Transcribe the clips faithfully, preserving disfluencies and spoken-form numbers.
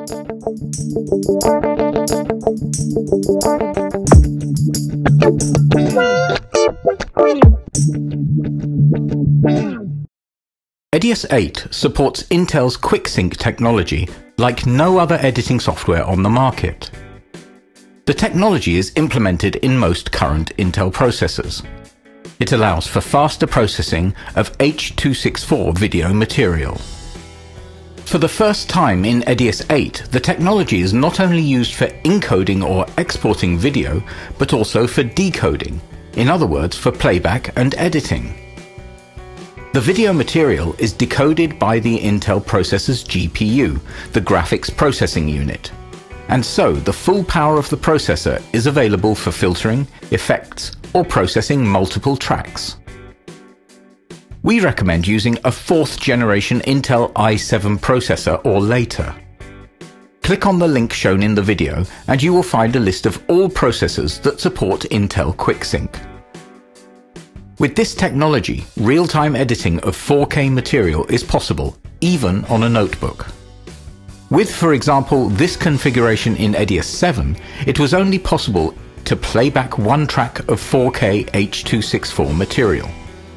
E D I U S dot eight supports Intel's QuickSync technology like no other editing software on the market. The technology is implemented in most current Intel processors. It allows for faster processing of H two sixty-four video material. For the first time in E D I U S dot eight, the technology is not only used for encoding or exporting video, but also for decoding, in other words, for playback and editing. The video material is decoded by the Intel processor's G P U, the graphics processing unit. And so the full power of the processor is available for filtering, effects, or processing multiple tracks. We recommend using a fourth generation Intel i seven processor or later. Click on the link shown in the video and you will find a list of all processors that support Intel QuickSync. With this technology, real-time editing of four K material is possible, even on a notebook. With, for example, this configuration in E D I U S seven, it was only possible to play back one track of four K H two sixty-four material.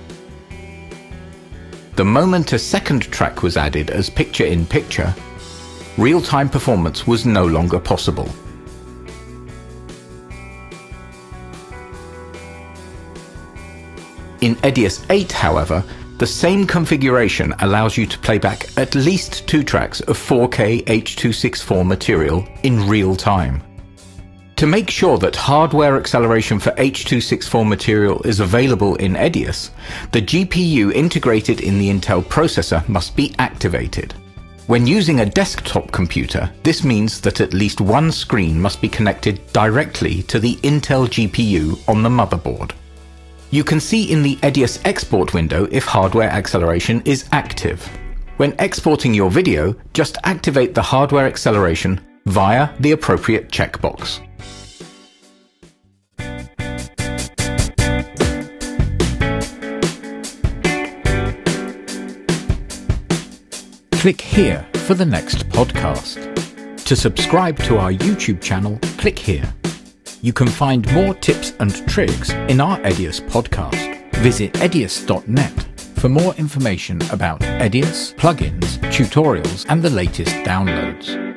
The moment a second track was added as picture-in-picture, real-time performance was no longer possible. In E D I U S dot eight, however, the same configuration allows you to play back at least two tracks of four K H two sixty-four material in real time. To make sure that hardware acceleration for H two sixty-four material is available in E D I U S, the G P U integrated in the Intel processor must be activated. When using a desktop computer, this means that at least one screen must be connected directly to the Intel G P U on the motherboard. You can see in the E D I U S export window if hardware acceleration is active. When exporting your video, just activate the hardware acceleration via the appropriate checkbox. Click here for the next podcast. To subscribe to our YouTube channel, click here. You can find more tips and tricks in our E D I U S podcast. Visit E D I U S dot net for more information about E D I U S, plugins, tutorials, and the latest downloads.